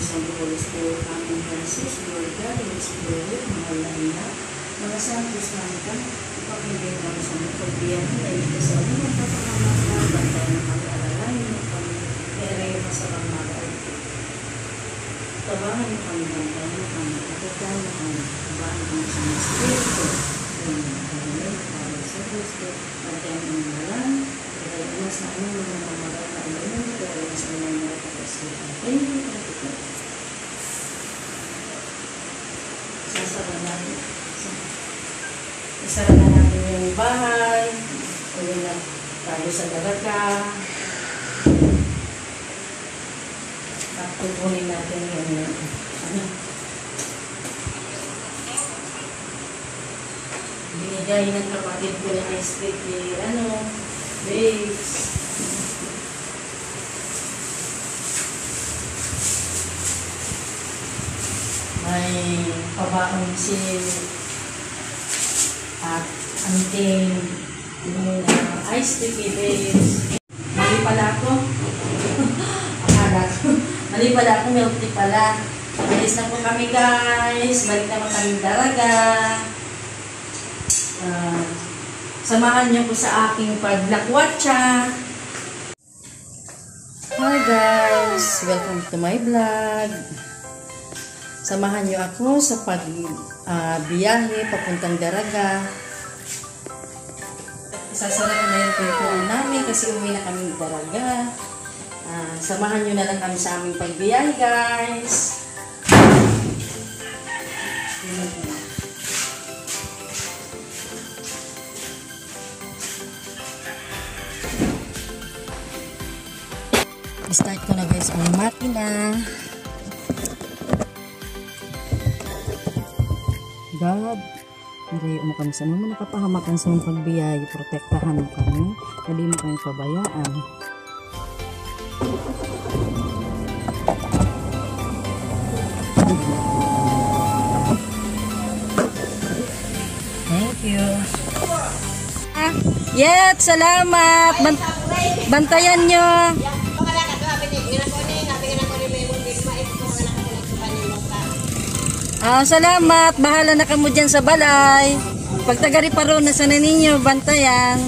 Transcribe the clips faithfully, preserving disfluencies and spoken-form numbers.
San Holy Spirit, Amen. Francis, Lord God, Holy Spirit, mahal na ina, mga santos na ika, ipakibig kami sa mga pagbiyan, dahil ito sa mga kapakamakal, bantay na kami alalahin mo kami, kaya ka sa mga ito. Tabangan mo kami, bantay mo kami, katutan mo kami, tabangan kami sa mga Espiritu, Amen. Father, sa Kristo, bantay mo ng malang, kaya inas na ano mo ng mga maral na ilayon, kaya inas na mga maral kapasitan. Thank you, thank you. Sasara natin. Isara na natin yung bahay. Uwi na tayo sa daraga. Tupunin natin yung ano. Binigay ng kapatid ko na estate ni ano, babes. May pabaong si at anting yung uh, ice tea babes. Mali pala ako. Akala ko. Mali pala ako, milk tea pala. Alis na po kami guys. Balik naman kami daraga. Uh, samahan niyo po sa aking paglakwatsa. Hi guys! Welcome to my vlog. Samahan niyo ako sa pag-biyahe uh, papuntang daraga. Isasara ko na yung pintuan namin kasi uwi na kami daraga. Uh, samahan niyo na lang kami sa aming pagbiyahe guys. Start ko na guys ang makina. God, nirayo mo kami sa mga nakapahamakan sa mga pagbiyay, protektahan mo kami, hindi mo kami pabayaan. Thank you. Ah, yet, salamat. Bant bantayan nyo. Ah, salamat. Bahala na kamo dyan sa balay. Pag tagari pa ron na sana ninyo, bantayan.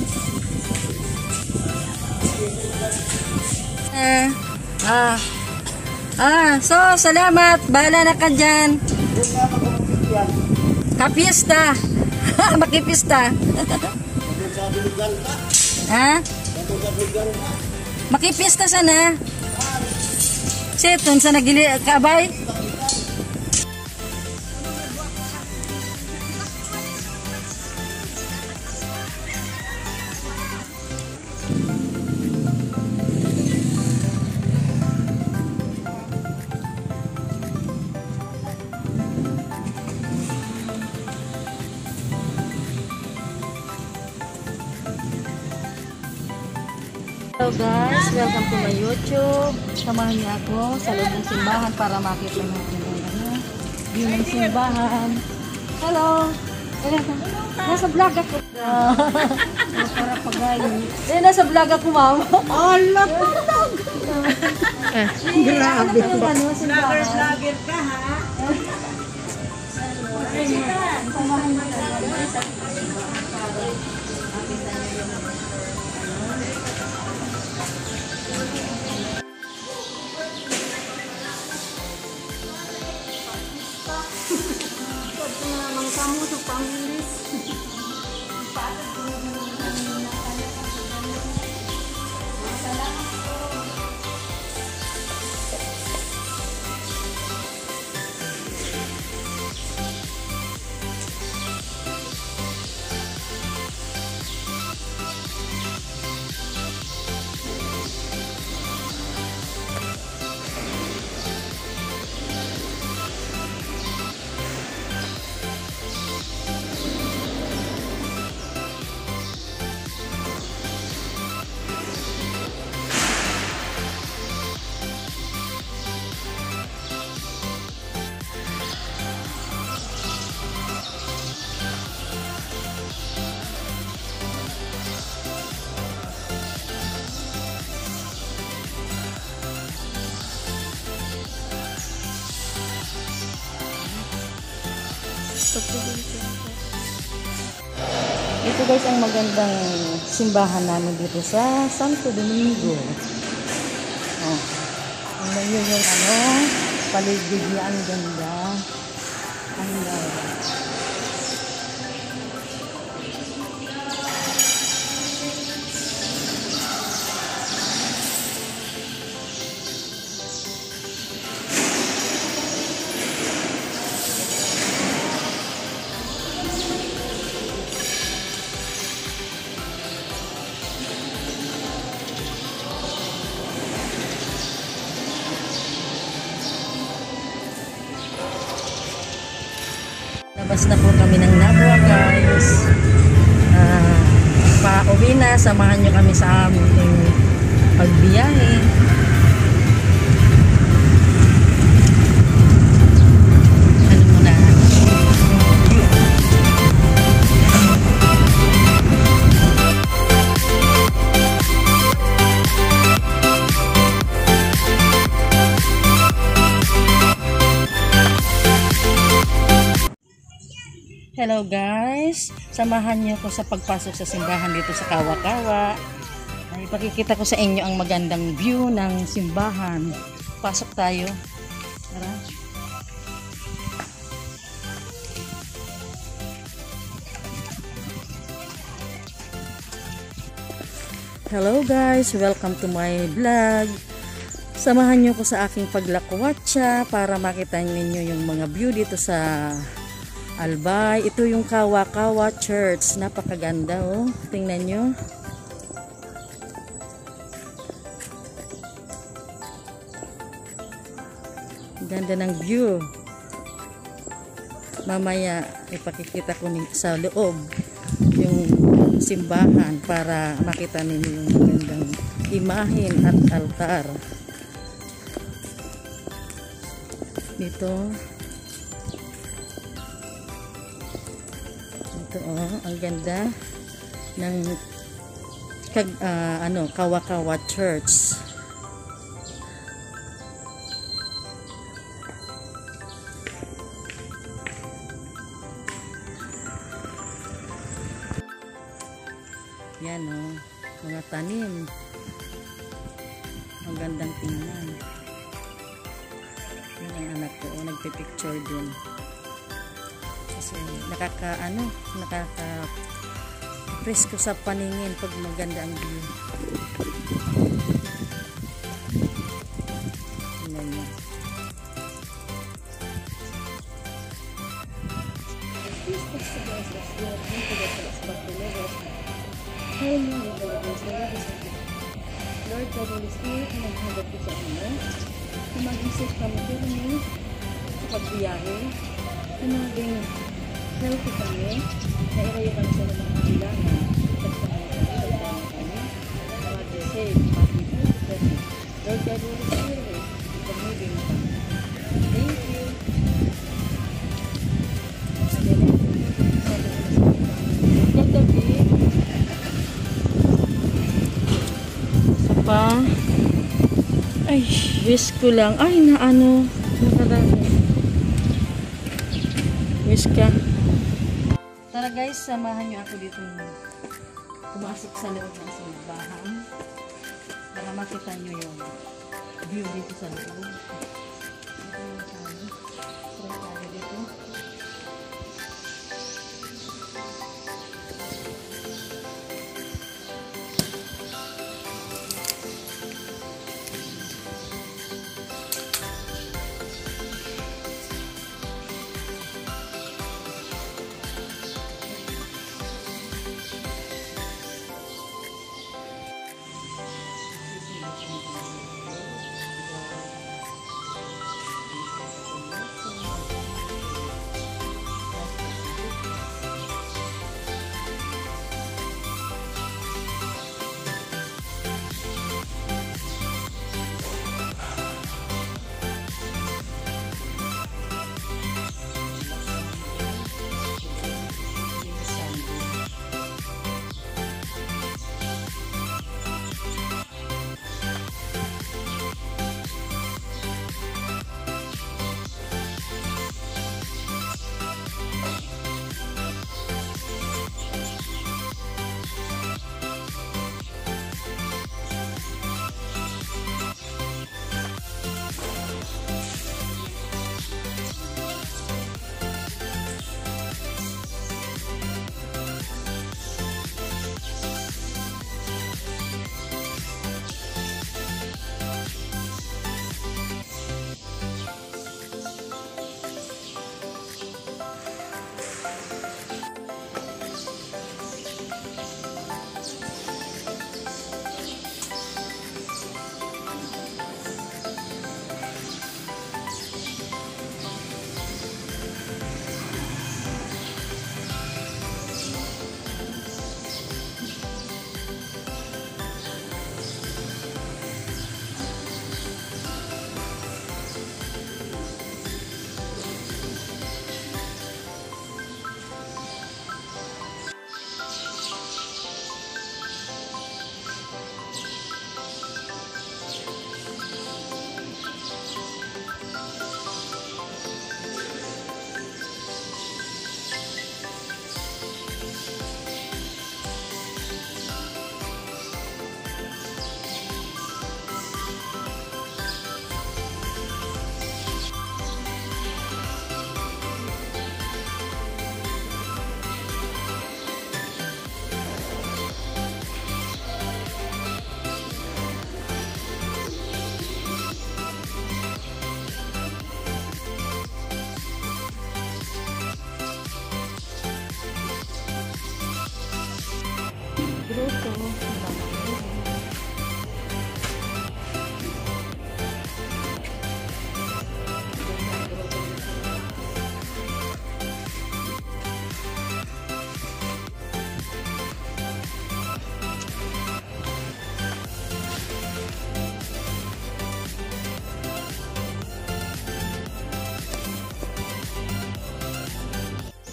Ah, ah, ah, so, salamat. Bahala na ka dyan. Kapiesta. Makipista. Ha? Makipista sana. Seton, sana gili kabay. Hello guys, welcome to my YouTube. Samahan niyo ako sa loob ng simbahan para makita natin ang ano, view ng simbahan. Hello! Nasa vlog ako. Para pagayon. Eh, nasa vlog ako, ma'am. Allah po! Grabe. Vlogger-vlogger ka, ha? Samahan niyo ako. Kamu tuh panggil Ito guys ang magandang simbahan namin dito sa Santo Domingo. Oh. Tingnan nyo yung ano, paligid niya, ang ganda. Ang ganda. Labas na po kami ng Nabua guys. Uh, Pa-uwi na, samahan nyo kami sa aming pagbiyahe. Ano muna? Hello guys, samahan niyo ko sa pagpasok sa simbahan dito sa Kawa-Kawa. Ay, ipakikita ko sa inyo ang magandang view ng simbahan. Pasok tayo. Tara. Hello guys, welcome to my vlog. Samahan niyo ko sa aking paglakwatsa para makita ninyo yung mga view dito sa Albay. Ito yung Kawa-Kawa Church. Napakaganda oh. Tingnan nyo. Ganda ng view. Mamaya ipakikita ko sa loob yung simbahan para makita ninyo yung magandang imahen at altar. Dito. Ito oh, ang ganda ng kag, uh, ano, Kawa-Kawa Church. Yan oh, mga tanim. Ang gandang tingnan. Yan ang anak ko, oh, nagpipicture din. Kasi nakaka ano, nakaka presko sa paningin pag maganda ang view. Tingnan niyo. Lord God, Holy Spirit, naghahanap po sa inyo. Mag-isip kami din niyo sa pagbiyahe. Maging healthy kami, nairayo kami sa mga kailangan, pagkakas kami, pagkakas kami, mag-save, mag-save, Lord God, Holy Spirit, pag-moving kami. Thank you. Gagabi. Pa. Ay, wish ko lang. Ay, na ano, nakarami. Ka. Tara guys, samahan nyo ako dito pumasok sa loob ng simbahan para makita nyo yung view dito sa loob. Ito yung sabi. Tara tayo dito.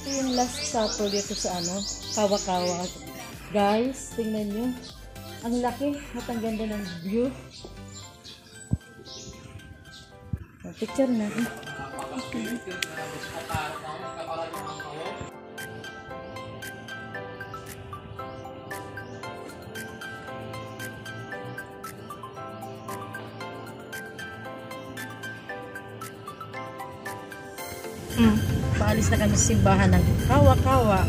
yung last supper dito sa ano, Kawa-Kawa. Guys, tingnan nyo. Ang laki at ang ganda ng view. Picture natin. Okay. Mm. Paalis na kami sa simbahan ng Kawa-Kawa.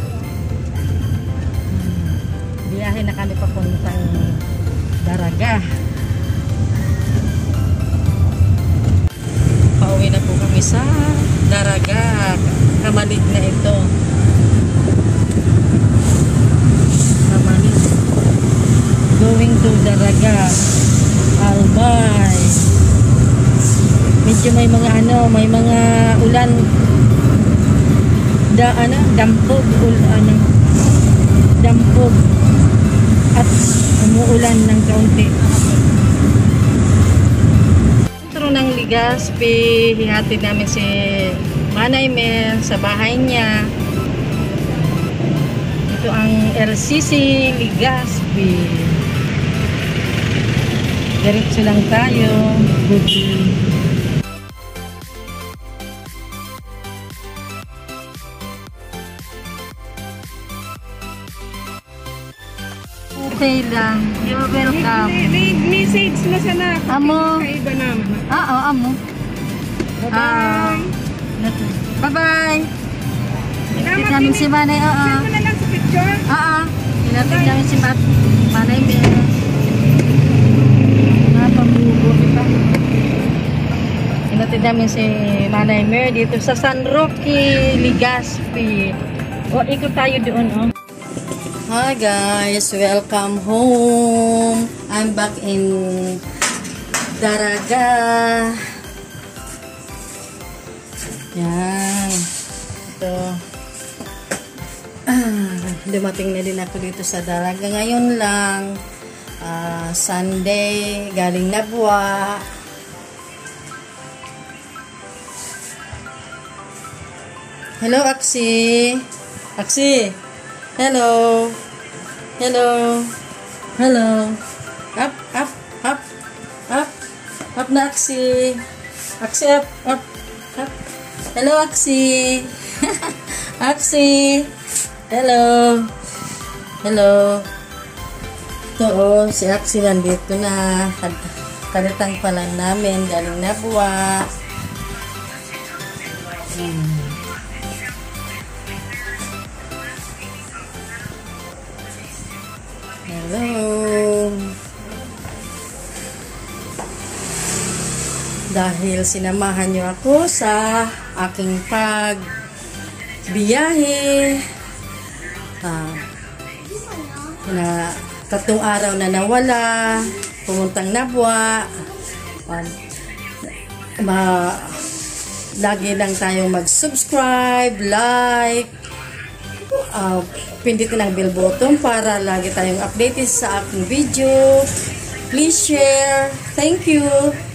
Hmm. Biyahe na kami papuntang Daraga. Pauwi na po kami sa Daraga. Kamalig na ito. Kamalig. Going to Daraga. Albay. Medyo may mga ano, may mga ulan. Da ano, dampog, ul, ano, dampog. At umuulan ng kaunti. Sentro ng Legazpi, hihatid namin si Manay Mel sa bahay niya. Ito ang L C C Legazpi. Diretso lang tayo. Good. Okay lang. You're welcome. May message na sana. Amo. Kaiba naman. Ah, oh, amo. Bye-bye. Bye-bye. Hinatid Salamat, namin si Manay. Oo. Send mo na lang sa picture. Oo. Hinatid namin si Mat Manay Mel. Napamubo kita. Hinatid namin si Manay Mel dito sa San Roque, Legazpi. O, ikot tayo doon, oh. Hi guys, welcome home. I'm back in Daraga. Yan. Ito. Ah, dumating na din ako dito sa Daraga. Ngayon lang, uh, Sunday, galing Nabwa. Hello, Aksi. Aksi. Hello. Hello. Hello. Up, up, up, up. Up na, Aksi. Aksi, up, up, up. Hello, Aksi. Aksi. Hello. Hello. Ito, oh, si Aksi nandito na. Karitang pa lang namin. Galing Nabwa. Hmm. Hello. Dahil sinamahan niyo ako sa aking pagbiyahe. Ah, na tatlong araw na nawala, pumuntang Nabwa. Um, ma lagi lang tayong mag-subscribe, like, uh, pindutin ang bell button para lagi tayong updated sa aking video. Please share. Thank you.